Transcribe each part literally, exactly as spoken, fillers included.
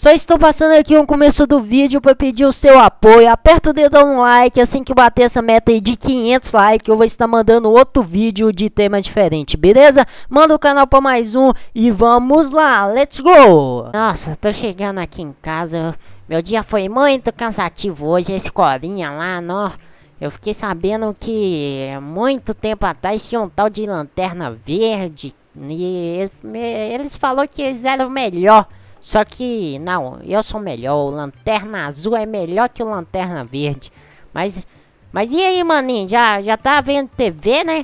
Só estou passando aqui no começo do vídeo para pedir o seu apoio. Aperta o dedão no like, assim que bater essa meta aí de quinhentos likes, eu vou estar mandando outro vídeo de tema diferente, beleza? Manda o canal para mais um e vamos lá, let's go! Nossa, tô chegando aqui em casa, meu dia foi muito cansativo hoje, a escolinha lá, nó. Eu fiquei sabendo que muito tempo atrás tinha um tal de Lanterna Verde e eles, eles falaram que eles eram melhor. Só que, não, eu sou melhor, o Lanterna Azul é melhor que o Lanterna Verde. Mas, mas e aí, maninho, já, já tá vendo T V, né?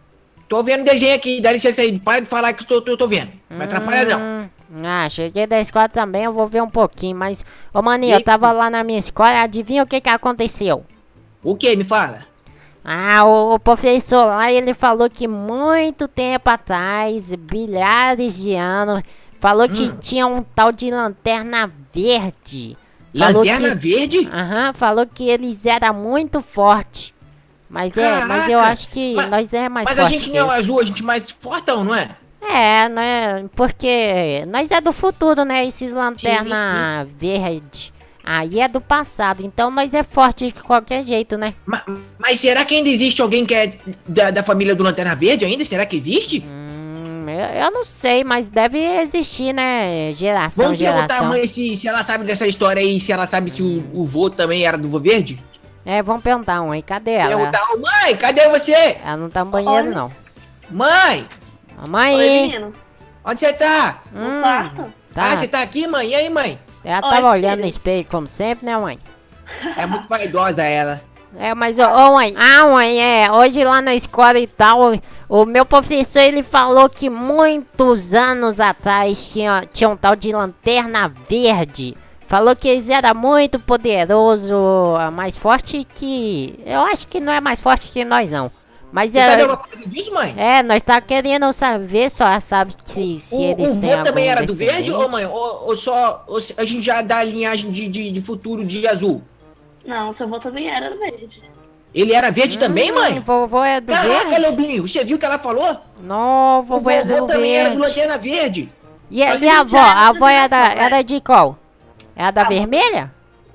Tô vendo desenho aqui, dá licença aí, para de falar que eu tô, tô, tô vendo. Não me atrapalha não. Hum, ah, cheguei da escola também, eu vou ver um pouquinho, mas... Ô, maninho, eu tava lá na minha escola, adivinha o que que aconteceu? O que? Me fala. Ah, o, o professor lá, ele falou que muito tempo atrás, bilhares de anos... Falou que hum. tinha um tal de Lanterna Verde. Falou Lanterna que, Verde? Aham, uhum, falou que eles eram muito fortes. Mas é, mas eu acho que mas, nós é mais mas forte. Mas a gente não é o azul, a gente é mais fortão, não é? É, não é, porque nós é do futuro, né? Esses Lanterna sim, sim. Verde. Aí é do passado, então nós é forte de qualquer jeito, né? Mas, mas será que ainda existe alguém que é da, da família do Lanterna Verde ainda? Será que existe? Hum. Eu, eu não sei, mas deve existir, né? Geração, Vamos geração. perguntar a mãe se, se ela sabe dessa história aí, se ela sabe se o, o vô também era do vô verde? É, vamos perguntar, mãe. Cadê ela? Perguntar, mãe, cadê você? Ela não tá no banheiro, Oi. não. Mãe! Mãe! Oi, meninos. Onde você tá? No Hum, quarto. Tá. Ah, você tá aqui, mãe? E aí, mãe? Ela Oi, tava olhando no filhos. espelho, como sempre, né, mãe? É muito vaidosa ela. É, mas, ô, ô, mãe, ah, mãe, é, hoje lá na escola e tal, o, o meu professor, ele falou que muitos anos atrás tinha, tinha um tal de Lanterna Verde. Falou que eles eram muito poderosos, mais forte que... Eu acho que não é mais forte que nós, não. Mas Você é... sabe alguma coisa disso, mãe? É, nós tá querendo saber só, sabe, se, se o, eles o têm vô também era do verde, descendente. ou mãe? Ou, ou só ou a gente já dá a linhagem de, de, de futuro de azul? Não, seu avô também era do verde. Ele era verde hum, também, mãe? Vovô é do Caraca, verde? Lobinho, você viu o que ela falou? Não, vovô o é vovô do também verde. era do Lanterna Verde. E, a- Só que e a a avó? gente já era A avó era, geração, né? era de qual? É a da Ah, vermelha?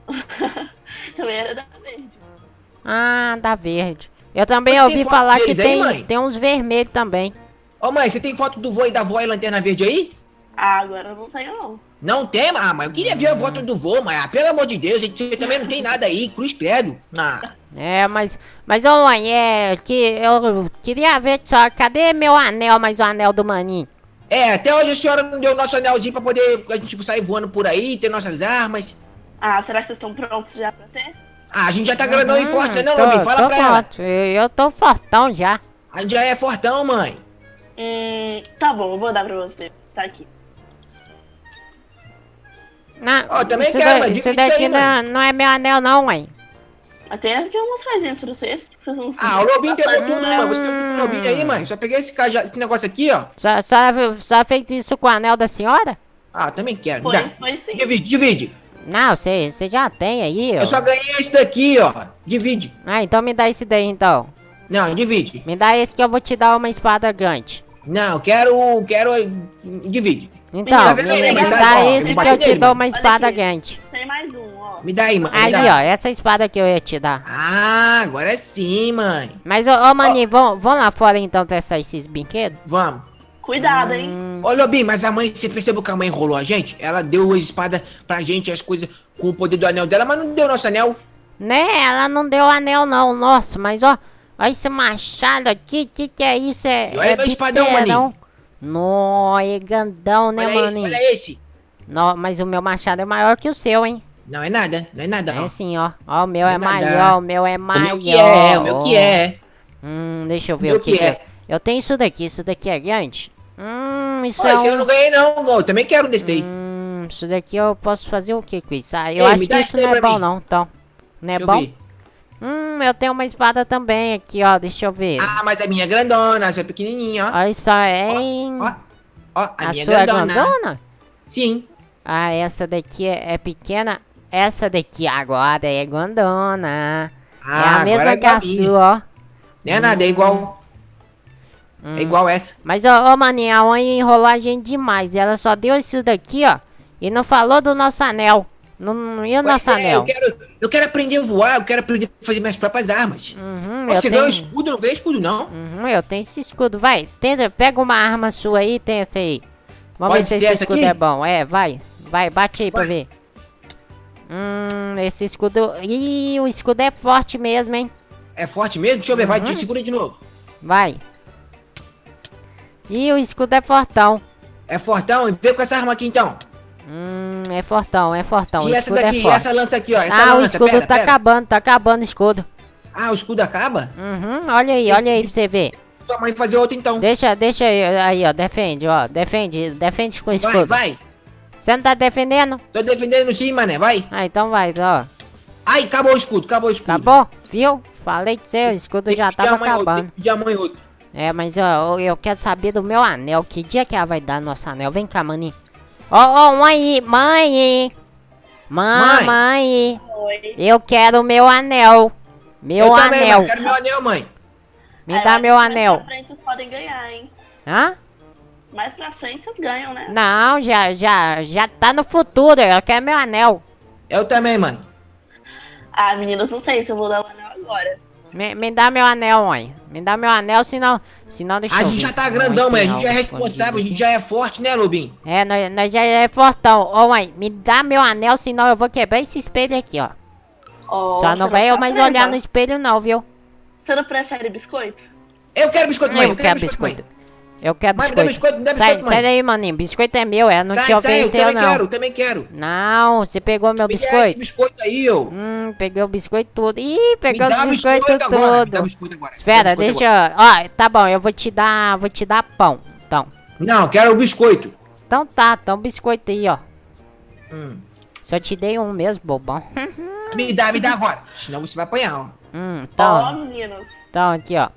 Também era da verde. Ah, da verde. Eu também Você tem ouvi foto falar que deles aí, tem, mãe? tem uns vermelhos também. Ô mãe, você tem foto do vô e da vó e Lanterna Verde aí? Ah, agora eu não tenho, não. Não tem? Ah, mas eu queria ver a foto do vô, mas ah, pelo amor de Deus, gente, você também não tem nada aí, cruz credo. Ah. É, mas, mas ô mãe, é que eu queria ver só, cadê meu anel, mas o anel do maninho? É, até hoje a senhora não deu nosso anelzinho pra poder a gente sair voando por aí, ter nossas armas. Ah, será que vocês estão prontos já pra ter? Ah, a gente já tá grandão e forte, né, não, tô, Lobinho? Fala tô pra ela. forte. Eu tô fortão já. A gente já é fortão, mãe. Hum, tá bom, eu vou dar pra vocês. Tá aqui. Não, Ó, também isso, quero, da- mas isso divide daqui aí, não, não é meu anel não, mãe. Até aqui umas coisinhas pra vocês. Que vocês vão Ah, o Lobinho pegou bastante, tudo, né? mãe. Você tem o Lobinho aí, mãe? Só peguei esse, caja, esse negócio aqui, ó. Só, só, só fez isso com o anel da senhora? Ah, também quero. Foi, Dá. foi sim. Divide, divide. Não, você já tem aí, ó. Eu só ganhei esse daqui, ó. Divide. Ah, então me dá esse daí então. Não, divide. Me dá esse que eu vou te dar uma espada grande. Não, quero, quero... Divide. Então, Tá me, vendo aí, me mãe? Tá dá igual, esse eu que bati eu te nele, dou mãe. uma Olha espada aqui. grande. Tem mais um, ó. Me dá aí, mãe. me Aí, dá. ó, essa espada que eu ia te dar. Ah, agora sim, mãe. Mas, ô, ô maninho, vamos, vamos lá fora então testar esses brinquedos? Vamos. Cuidado, hein? Hum, Ô, Lobinho, mas a mãe, você percebeu que a mãe enrolou a gente? Ela deu as espadas pra gente, as coisas com o poder do anel dela, mas não deu nosso anel. né, ela não deu anel não, nossa, mas ó, olha esse machado aqui, que que é isso? É, E olha é meu espadão, biterão. Nó, é grandão, né, Olha esse, maninho? olha esse. Nó, mas o meu machado é maior que o seu, hein? Não é nada, não é nada, É ó. sim, ó. Ó, o meu é Não é nada. maior, o meu é O maior. meu que é, o meu que é. Hum, deixa eu O ver meu o que, que que é. é. Eu tenho isso daqui, isso daqui é grande. Hum, isso Pô, é esse eu um... não ganhei não, eu também quero um desse daí. Hum, isso daqui eu posso fazer o que com isso? Ah, eu Ei, acho me que dá isso isso daí não é pra bom mim. não, então. Não é Deixa eu bom? ver. Hum, eu tenho uma espada também aqui, ó, deixa eu ver. Ah, mas a minha é grandona, a sua é pequenininha, ó. Olha só, é em... Ó, ó, a, A minha sua é é grandona. grandona? Sim. Ah, essa daqui é, é pequena. Essa daqui agora é grandona. Ah, é a agora mesma é que a igual a minha. sua, ó. Não é nada, é igual. Hum. É igual essa. Mas, ó, ó, maninha, a mãe enrolou a gente demais. Ela só deu isso daqui, ó. E não falou do nosso anel. Não, e o nosso Pois é, anel? Eu quero, eu quero aprender a voar, eu quero aprender a fazer minhas próprias armas. Uhum, Você eu ganhou tenho... escudo, não ganhou escudo não? Uhum, eu tenho esse escudo. Vai, tenta, pega uma arma sua aí e tenta aí. Vamos Pode ver se ser esse essa escudo aqui? é bom. É, vai. Vai, bate aí pra Vai. ver. Hum, esse escudo... Ih, o escudo é forte mesmo, hein? É forte mesmo? Deixa eu ver, vai, Uhum. te segura de novo. Vai. Ih, o escudo é fortão. É fortão? Vem com essa arma aqui então. Hum, é fortão, é fortão. E o essa escudo daqui, é e forte. essa lança aqui, ó. Essa Ah, o lança, escudo pera, tá pera. acabando, tá acabando o escudo. Ah, o escudo acaba? Uhum, olha aí, olha aí pra você ver. Tua mãe fazer outro então. Deixa, deixa aí, aí, ó, defende, ó, defende, defende com o Vai, escudo. vai. Você não tá defendendo? Tô defendendo sim, mané, vai. Ah, então vai, ó. Ai, acabou o escudo, acabou o escudo. Acabou? Viu? Falei que você, o escudo Tem já que pedir tava a mãe outro, tem acabando. que pedir a mãe outro. É, mas ó, eu- eu quero saber do meu anel. Que dia que ela vai dar nosso anel? Vem cá, maninho. Ó, ó, mãe, mãe. Mãe. Mamãe. Oi. Eu quero o meu anel. Meu eu também, anel. mãe, quero meu anel, mãe. Me Aí, dá mais- meu Mais anel. pra frente vocês podem ganhar, hein? Hã? Mais pra frente vocês ganham, né? Não, já, já, já tá no futuro. Eu quero meu anel. Eu também, mãe. Ah, meninos, não sei se eu vou dar o anel agora. Me, me dá meu anel, mãe. Me dá meu anel, senão, senão deixa A eu gente ver. já tá Mãe, grandão, mãe. A tem gente já é algo responsável, a escondido gente já é forte, né, Lobinho? aqui. É, nós, nós já é fortão. Ô, mãe, me dá meu anel, senão eu vou quebrar esse espelho aqui, ó. Oh, Só não você vai eu tá mais treva. olhar no espelho, não, viu? Você não prefere biscoito? Eu quero biscoito, mãe. Eu quero biscoito. Eu quero Mãe, me dá biscoito. biscoito, me dá Sai, biscoito, mãe. sai daí, maninho. Biscoito é meu, é. Não Sai, te sai, eu ofereceu, também não. quero, também quero. Não, você pegou meu Me dá esse biscoito. biscoito aí, ô. Hum, peguei o biscoito tudo. Ih, Me pegou dá os biscoitos biscoito agora, me dá tudo. biscoito agora. me dá Espera, biscoito deixa. Ó, tá bom, eu vou te dar. Vou te dar pão. Então. agora. Não, quero o biscoito. Então tá, então biscoito aí, ó. Hum. Só te dei um mesmo, bobão. Me dá, me dá agora. Senão você vai apanhar, ó. Hum, Ó, então. meninos. Então, aqui, ó.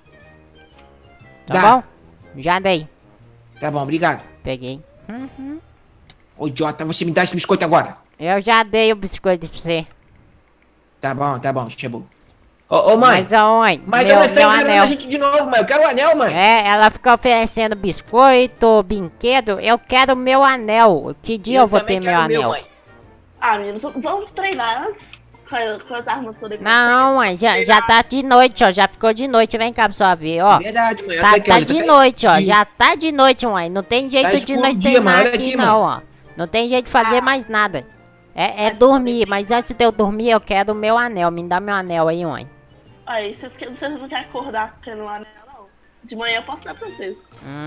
Tá Dá. bom? Já dei. Tá bom, obrigado. Peguei. Uhum. Ô, idiota, você me dá esse biscoito agora. Eu já dei o biscoito pra você. Tá bom, tá bom, chegou. Ô, ô, mãe. Mas aonde? Mas meu, ela está meu enganando anel. a gente de novo, mãe. Eu quero o anel, mãe. É, ela fica oferecendo biscoito, brinquedo. Eu quero meu anel. Que dia eu, vou ter também meu quero o anel? mãe. Ah, meninos, vamos treinar antes com, a- com as armas que eu dei pra Não, mãe, já, já tá de noite, ó. Já ficou de noite. Vem cá pra sua ver, ó. Verdade, mãe. Tá, olha aqui, tá olha, de tá- noite, ó. Ih, Já tá de noite, mãe. Não tem jeito de escuro nós o dia, treinar mano. Olha aqui, aqui, não, ó. Não tem jeito de fazer Ah. mais nada. É, é Mas dormir, tudo bem. mas antes de eu dormir, eu quero o meu anel. Me dá meu anel aí, mãe. Aí, vocês, que- vocês não querem acordar tendo um anel, não? De manhã eu posso dar pra vocês.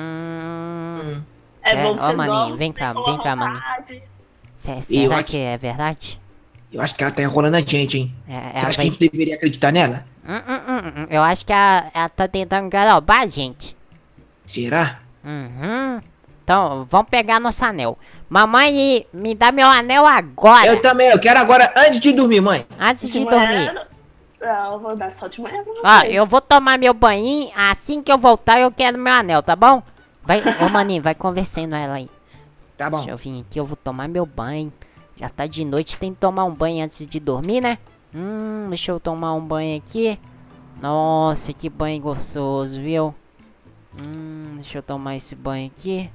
Hum. É É, bom que ó, vocês maninho, dormem, vem cá, com vem cá, vontade. maninho. Cê- Eu será acho- que é verdade? Eu acho que ela tá enrolando a gente, hein. É, Você ela acha que a vai... gente deveria acreditar nela? Hum, hum, hum, hum. Eu acho que ela, ela tá tentando garobar a gente. Será? Uhum. Então, vamos pegar nosso anel. Mamãe, me dá meu anel agora. Eu também, eu quero agora antes de dormir, mãe. Antes de manhã, dormir. Não, eu vou dar só de manhã pra vocês. Ó, eu vou tomar meu banho. Assim que eu voltar, eu quero meu anel, tá bom? Vai, ô maninho, vai conversando ela aí. Tá bom. Deixa eu vir aqui, eu vou tomar meu banho. Já tá de noite, tem que tomar um banho antes de dormir, né? Hum, deixa eu tomar um banho aqui. Nossa, que banho gostoso, viu? Hum, deixa eu tomar esse banho aqui.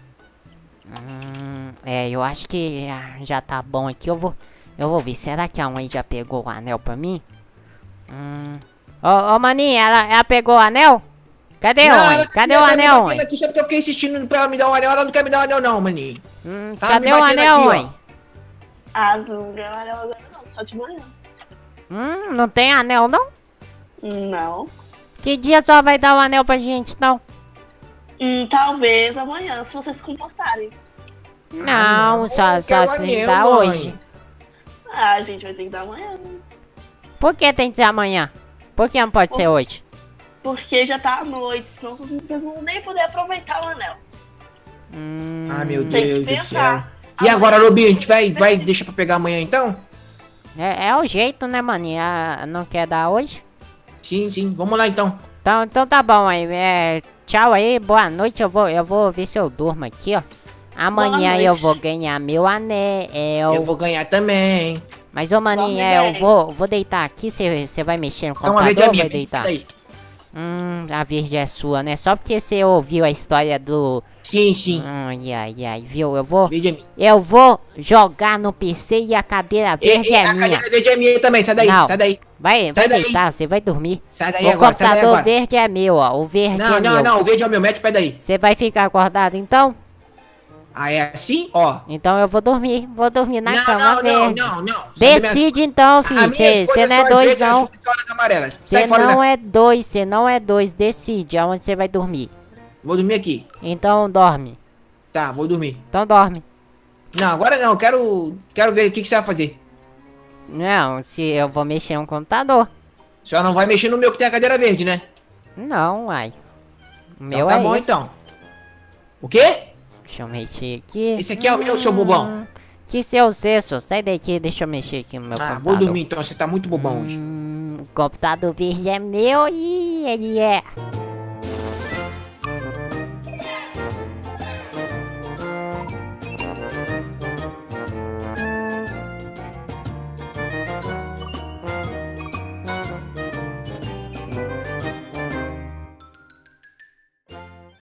Hum, é, eu acho que ah, já tá bom aqui. Eu vou, eu vou ver. Será que a mãe já pegou o anel pra mim? Hum. Ô, ô, maninha, ela, ela pegou o anel? Cadê, Não, mãe? ela Cadê tá o me anel, batendo mãe? aqui só porque eu fiquei insistindo pra ela me dar o anel. Ela não quer me dar o anel, não, maninho. Hum, Tá cadê me o batendo anel, aqui, ó. mãe? Ah, não ganhou anel agora não, só de manhã. Hum, não tem anel, não? Não. Que dia só vai dar o anel pra gente, não? Hum, talvez amanhã, se vocês se comportarem. Não, não, só, eu só quero tem que anel, dar mãe. hoje. Ah, a gente vai ter que dar amanhã. Por que tem que ser amanhã? Por que não pode ser hoje? Porque já tá à noite, senão vocês não vão nem poder aproveitar o anel. Hum, Ah, meu Tem que Deus do céu. pensar. E agora, Lobinho, a gente vai, vai deixar pra pegar amanhã, então? É, é o jeito, né, maninha? Ah, não quer dar hoje? Sim, sim. Vamos lá, então. Então, então tá bom aí. É, tchau aí, boa noite. Eu vou, eu vou ver se eu durmo aqui, ó. Amanhã Boa eu noite. vou ganhar meu anel. Eu vou ganhar também. Mas, ô maninha, Dorme eu bem. vou, vou deitar aqui. Você vai mexer no Então, uma vez computador a ou minha. vai deitar? Daí. Hum, a verde é sua, né? Só porque você ouviu a história do... Sim, sim. Ai, ai, ai, viu? Eu vou... Verde é minha. Eu vou jogar no P C e a cadeira verde E, e, é a minha. cadeira verde é minha também, sai daí, Não. sai daí. Vai, vai Sai daí. deitar, você vai dormir. Sai daí O agora, sai daí computador agora. verde é meu, ó. O verde Não, é não, meu. não, o verde é o meu, mete o pé daí. Você vai ficar acordado então? Ah, é assim? Ó. Então eu vou dormir. Vou dormir na não, cama não, não, verde. não, não. Sai da minha- Decide então, filho. A minha Você escolha não é são as dois, verdes, não. azuis e as amarelas. Você Sai fora da não minha... é dois, você não é dois. Decide aonde você vai dormir. Vou dormir aqui. Então dorme. Tá, vou dormir. Então dorme. Não, agora não, quero, quero ver o que, que você vai fazer. Não, se eu vou mexer no computador. Só não vai mexer no meu que tem a cadeira verde, né? Não, ai. O Então meu tá é bom, esse. então. O quê? Deixa eu mexer aqui. Esse aqui é o meu, seu bobão. Que seu cesso, sai daqui, deixa eu mexer aqui no meu Ah, computador. vou dormir então, você tá muito bobão hoje. Hum, o computador verde é meu e ele é